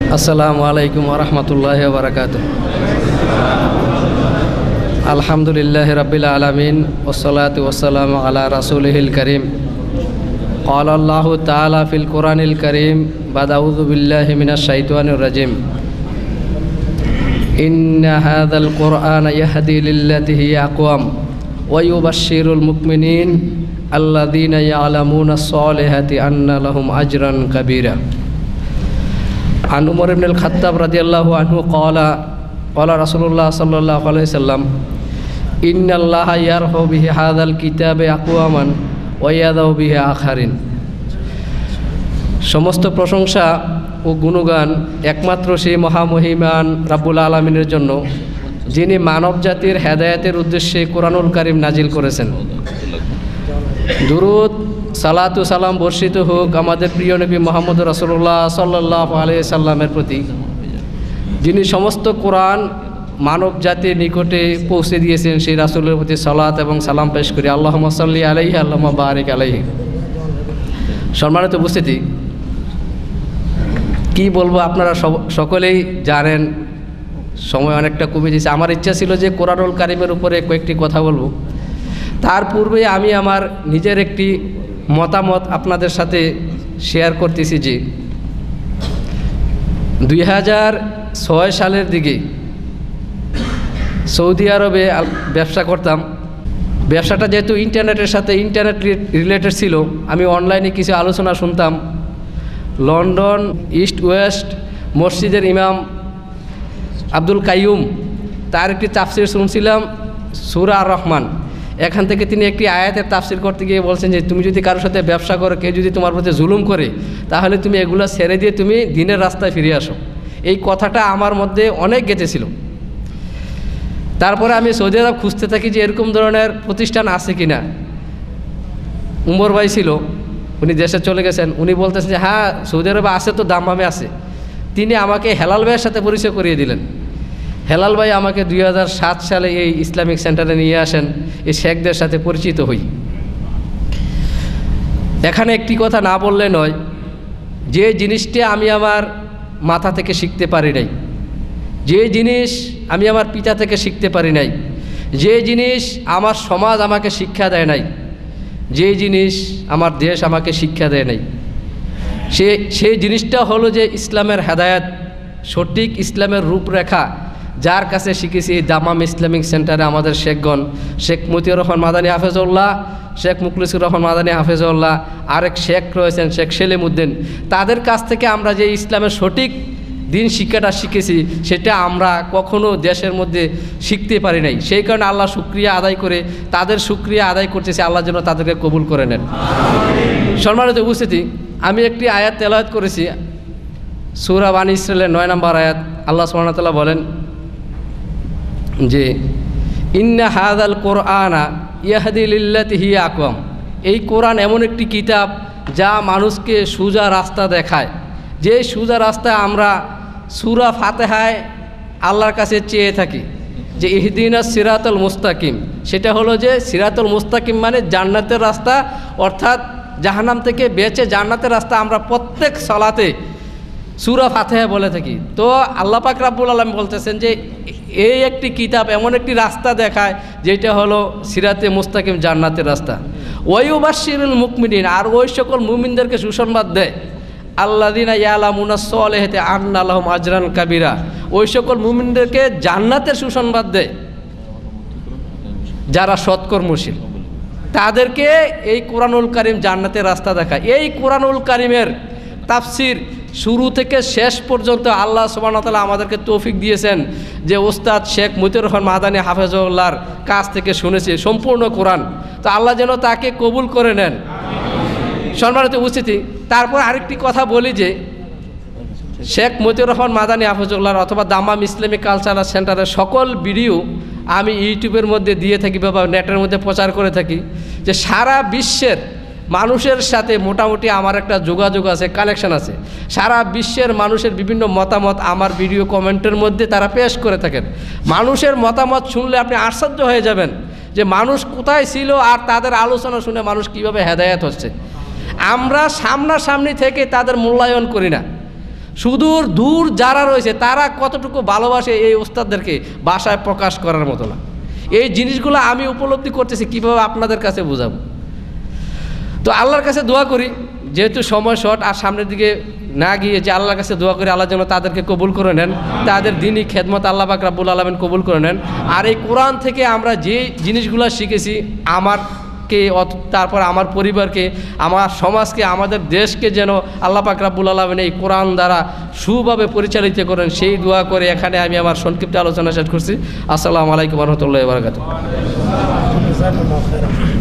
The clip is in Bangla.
আসসালামু আলাইকুম ওয়া রাহমাতুল্লাহি ওয়া বারাকাতুহু। আলহামদুলিল্লাহি রাব্বিল আলামিন ওয়াসসালাতু ওয়াসসালামু আলা রাসূলিহিল কারীম। ক্বালা আল্লাহু তাআলা ফিল কুরআনিল কারীম বা'দা আউযু বিল্লাহি মিনাশ শাইতানির রাজীম। ইন্না হাযাল কুরআনা ইয়াহদি লিল্লাতি হিয়া আকওয়াম ওয়া ইউবাশশিরুল মুমিনিন আল্লাযীনা ইয়া'লামুনাস সালিহাতি আন্না লাহুম আজরান কাবীরা। عن عمر بن الخطاب رضي الله عنه قال رسول الله صلى الله عليه وسلم إن الله يرفع به هذا الكتاب أقواما ويضع به آخرين। সমস্ত প্রশংসা ও গুণগান একমাত্র সেই মহামহিমান রাব্বুল আলামিনের জন্য, যিনি মানব জাতির হেদায়েতের উদ্দেশ্যে কোরআনুল কারীম নাজিল করেছেন। দুরূদ সালাতু সালাম বর্ষিত হোক আমাদের প্রিয় নবী মুহাম্মদ রাসূলুল্লাহ সাল্লাল্লাহু আলাইহি সাল্লামের প্রতি, যিনি সমস্ত কোরআন মানব জাতির নিকটে পৌঁছে দিয়েছেন। সেই রাসূলের প্রতি সালাত এবং সালাম পেশ করি। আল্লাহুম্মা সাল্লি আলাইহি আল্লাহুম্মা বারিক আলাইহি। সম্মানিত উপস্থিতি, কি বলবো, আপনারা সকলেই জানেন সময় অনেকটা কমে দিয়েছে। আমার ইচ্ছা ছিল যে কোরআনুল কারীমের উপরে কয়েকটি কথা বলবো। তার পূর্বে আমি আমার নিজের একটি মতামত আপনাদের সাথে শেয়ার করতেছি যে 2006 সালের দিকে সৌদি আরবে ব্যবসা করতাম। ব্যবসাটা যেহেতু ইন্টারনেটের সাথে ইন্টারনেট রিলেটেড ছিল, আমি অনলাইনে কিছু আলোচনা শুনতাম। লন্ডন ইস্ট ওয়েস্ট মসজিদের ইমাম আব্দুল কাইয়ুম, তার একটি তাফসির শুনছিলাম সূরা আর রহমান। এখান থেকে তিনি একটি আয়াতের তাফসির করতে গিয়ে বলছেন যে তুমি যদি কারোর সাথে ব্যবসা করো, কেউ যদি তোমার প্রতি জুলুম করে, তাহলে তুমি এগুলো ছেড়ে দিয়ে তুমি দিনের রাস্তায় ফিরে আসো। এই কথাটা আমার মধ্যে অনেক গেঁথেছিল। তারপরে আমি সৌদি আরব খুঁজতে থাকি যে এরকম ধরনের প্রতিষ্ঠান আছে কি না। উমর ভাই ছিল, উনি দেশে চলে গেছেন। উনি বলতেছেন যে হ্যাঁ সৌদি আরবে আছে, তো দাম্মামে আছে। তিনি আমাকে হেলাল ভাইয়ের সাথে পরিচয় করিয়ে দিলেন। হেলাল ভাই আমাকে 2007 সালে এই ইসলামিক সেন্টারে নিয়ে আসেন। এই শেখদের সাথে পরিচিত হই। এখানে একটি কথা না বললে নয়, যে জিনিসটা আমি আমার মাথা থেকে শিখতে পারি নাই, যে জিনিস আমি আমার পিতা থেকে শিখতে পারি নাই, যে জিনিস আমার সমাজ আমাকে শিক্ষা দেয় নাই, যে জিনিস আমার দেশ আমাকে শিক্ষা দেয় নাই, সেই জিনিসটা হলো যে ইসলামের হেদায়েত, সঠিক ইসলামের রূপরেখা যার কাছে শিখেছি এই দামাম ইসলামিক সেন্টারে আমাদের শেখগণ, শেখ মতিউর রহমান মাদানী হাফেজউল্লাহ, শেখ মুখলিসুর রহমান মাদানী হাফেজউল্লাহ, আরেক শেখ রয়েছেন শেখ সেলিমউদ্দিন। তাদের কাছ থেকে আমরা যে ইসলামের সঠিক দিন শিক্ষাটা শিখেছি, সেটা আমরা কখনো দেশের মধ্যে শিখতে পারি নাই। সেই কারণে আল্লাহ শুকরিয়া আদায় করে তাদের শুকরিয়া আদায় করতেছি। আল্লাহ যেন তাদেরকে কবুল করে নেন। সম্মানিত উপস্থিতি, আমি একটি আয়াত তেলাওয়াত করেছি, সূরা বানী ইসরাঈলের 9 নম্বর আয়াত। আল্লাহ সুবহানাহু ওয়া তাআলা বলেন যে ইন্না হাযাল কুরআনা ইয়াহদি লিল্লাতি হিয়া আকওয়াম। এই কোরআন এমন একটি কিতাব যা মানুষকে সোজা রাস্তা দেখায়। যে সোজা রাস্তায় আমরা সূরা ফাতিহায় আল্লাহর কাছে চেয়ে থাকি যে ইহদিনাস সিরাতাল মুস্তাকিম, সেটা হলো যে সিরাতুল মুস্তাকিম মানে জান্নাতের রাস্তা, অর্থাৎ জাহান্নাম থেকে বেঁচে জান্নাতের রাস্তা আমরা প্রত্যেক সালাতে সূরা ফাতিহা বলে থাকি। তো আল্লাহ পাক রব্বুল আলামিন বলতেছেন যে এই একটি কিতাব এমন একটি রাস্তা দেখায় যেটা হলো সিরাতে মুস্তাকিম, জান্নাতের রাস্তা। ওয়ায়ুবাশশিরুল মুমিনিন, আর ওই সকল মুমিনদেরকে সুসংবাদ দেয়, আল্লাযীনা ইয়ালামুনাস সালিহাতি আন্না লাহুম আজরান কাবীরা, ওই সকল মুমিনদেরকে জান্নাতের সুসংবাদ দেয় যারা সৎকর্মশীল। তাদেরকে এই কোরআনুল কারীম জান্নাতের রাস্তা দেখায়। এই কোরআনুল কারীমের তাফসির শুরু থেকে শেষ পর্যন্ত আল্লাহ সুবহানাহু ওয়া তাআলা আমাদেরকে তৌফিক দিয়েছেন যে ওস্তাদ শেখ মতিউর রহমান মাদানী হাফেজউল্লাহর কাছ থেকে শুনেছি সম্পূর্ণ কোরআন। তো আল্লাহ যেন তাকে কবুল করে নেন। সম্মানিত উপস্থিতি, তারপর আরেকটি কথা বলি যে শেখ মতিউর রহমান মাদানী হাফেজউল্লাহর অথবা দামাম ইসলামিক কালচারাল সেন্টারের সকল ভিডিও আমি ইউটিউবের মধ্যে দিয়ে থাকি বা নেটের মধ্যে প্রচার করে থাকি, যে সারা বিশ্বের মানুষের সাথে মোটামুটি আমার একটা যোগাযোগ আছে, কানেকশন আছে। সারা বিশ্বের মানুষের বিভিন্ন মতামত আমার ভিডিও কমেন্টের মধ্যে তারা পেশ করে থাকেন। মানুষের মতামত শুনলে আপনি আশ্চর্য হয়ে যাবেন যে মানুষ কোথায় ছিল আর তাদের আলোচনা শুনে মানুষ কিভাবে হেদায়েত হচ্ছে। আমরা সামনাসামনি থেকে তাদের মূল্যায়ন করি না, সুদূর দূর যারা রয়েছে তারা কতটুকু ভালোবাসে এই ওস্তাদদেরকে ভাষায় প্রকাশ করার মতো না। এই জিনিসগুলো আমি উপলব্ধি করতেছি, কীভাবে আপনাদের কাছে বোঝাবো। তো আল্লাহর কাছে দোয়া করি, যেহেতু সময় শর্ট আর সামনের দিকে না গিয়ে, যে আল্লাহর কাছে দোয়া করি আল্লাহ যেন তাদেরকে কবুল করে নেন, তাদের দিনই খেদমত আল্লাহ পাক রব্বুল আলামিন কবুল করে নেন। আর এই কোরআন থেকে আমরা যে জিনিসগুলো শিখেছি, আমারকে, তারপর আমার পরিবারকে, আমার সমাজকে, আমাদের দেশকে যেন আল্লাহ পাক রব্বুল আলামিন এই কোরআন দ্বারা সুভাবে পরিচালিত করেন, সেই দোয়া করে এখানে আমি আমার সংক্ষিপ্ত আলোচনা শেষ করছি। আসসালামু আলাইকুম ওয়া রাহমাতুল্লাহি ওয়া বারাকাতুহু।